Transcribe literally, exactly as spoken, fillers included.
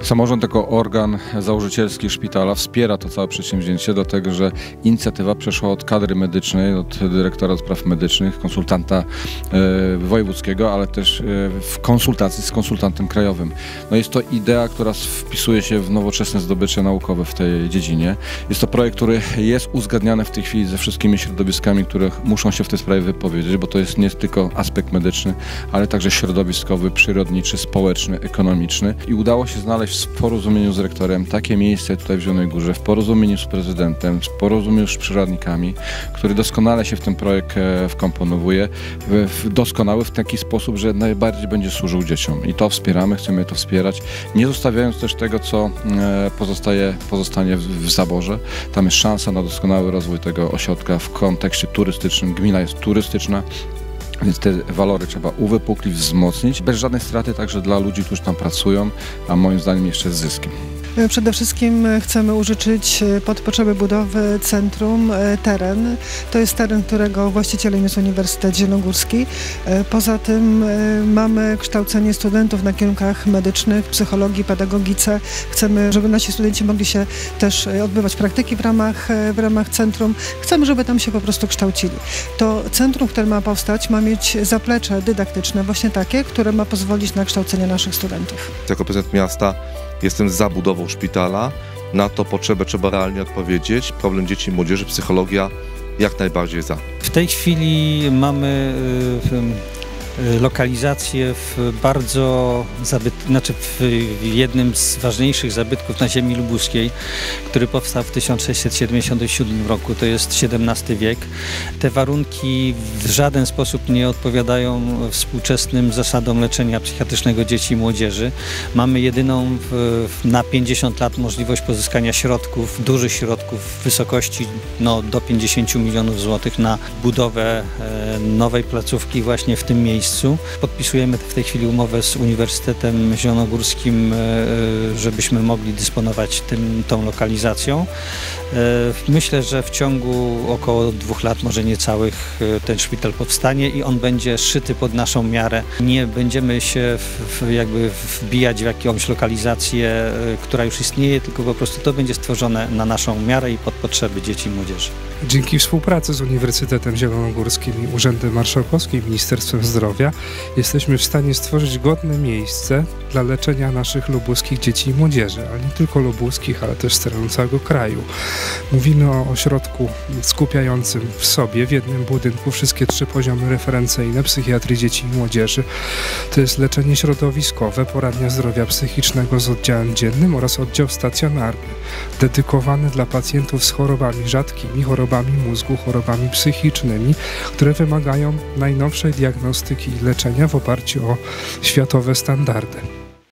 Samorząd jako organ założycielski szpitala wspiera to całe przedsięwzięcie, dlatego że inicjatywa przeszła od kadry medycznej, od dyrektora do spraw medycznych, konsultanta e, wojewódzkiego, ale też e, w konsultacji z konsultantem krajowym. No jest to idea, która wpisuje się w nowoczesne zdobycze naukowe w tej dziedzinie. Jest to projekt, który jest uzgadniany w tej chwili ze wszystkimi środowiskami, które muszą się w tej sprawie wypowiedzieć, bo to jest nie tylko aspekt medyczny, ale także środowiskowy, przyrodniczy, społeczny, ekonomiczny. I udało się znaleźć w porozumieniu z rektorem takie miejsce tutaj w Zielonej Górze, w porozumieniu z prezydentem, w porozumieniu z przyrodnikami, który doskonale się w ten projekt wkomponowuje, w doskonały w taki sposób, że najbardziej będzie służył dzieciom. I to wspieramy, chcemy to wspierać, nie zostawiając też tego, co pozostaje, pozostanie w, w zaborze. Tam jest szansa na doskonały rozwój tego ośrodka w kontekście turystycznym. Gmina jest turystyczna, więc te walory trzeba uwypuklić, wzmocnić, bez żadnej straty także dla ludzi, którzy tam pracują, a moim zdaniem jeszcze z zyskiem. Przede wszystkim chcemy użyczyć pod potrzeby budowy centrum teren. To jest teren, którego właścicielem jest Uniwersytet Zielonogórski. Poza tym mamy kształcenie studentów na kierunkach medycznych, psychologii, pedagogice. Chcemy, żeby nasi studenci mogli się też odbywać praktyki w ramach, w ramach centrum. Chcemy, żeby tam się po prostu kształcili. To centrum, które ma powstać, ma mieć zaplecze dydaktyczne, właśnie takie, które ma pozwolić na kształcenie naszych studentów. Jako prezydent miasta jestem za budową szpitala. Na to potrzebę trzeba realnie odpowiedzieć. Problem dzieci i młodzieży, psychologia jak najbardziej za. W tej chwili mamy lokalizację w bardzo zabyt... znaczy w jednym z ważniejszych zabytków na ziemi lubuskiej, który powstał w tysiąc sześćset siedemdziesiątym siódmym roku, to jest siedemnasty wiek. Te warunki w żaden sposób nie odpowiadają współczesnym zasadom leczenia psychiatrycznego dzieci i młodzieży. Mamy jedyną w, na pięćdziesiąt lat możliwość pozyskania środków, dużych środków w wysokości no, do pięćdziesięciu milionów złotych na budowę e, nowej placówki właśnie w tym miejscu. Podpisujemy w tej chwili umowę z Uniwersytetem Zielonogórskim, żebyśmy mogli dysponować tym, tą lokalizacją. Myślę, że w ciągu około dwóch lat, może niecałych, ten szpital powstanie i on będzie szyty pod naszą miarę. Nie będziemy się w, jakby wbijać w jakąś lokalizację, która już istnieje, tylko po prostu to będzie stworzone na naszą miarę i pod potrzeby dzieci i młodzieży. Dzięki współpracy z Uniwersytetem Zielonogórskim i Urzędem Marszałkowskim i Ministerstwem Zdrowia jesteśmy w stanie stworzyć godne miejsce dla leczenia naszych lubuskich dzieci i młodzieży, ale nie tylko lubuskich, ale też z terenu całego kraju. Mówimy o ośrodku skupiającym w sobie w jednym budynku wszystkie trzy poziomy referencyjne psychiatrii dzieci i młodzieży. To jest leczenie środowiskowe, poradnia zdrowia psychicznego z oddziałem dziennym oraz oddział stacjonarny, dedykowany dla pacjentów z chorobami rzadkimi, chorobami mózgu, chorobami psychicznymi, które wymagają najnowszej diagnostyki i leczenia w oparciu o światowe standardy.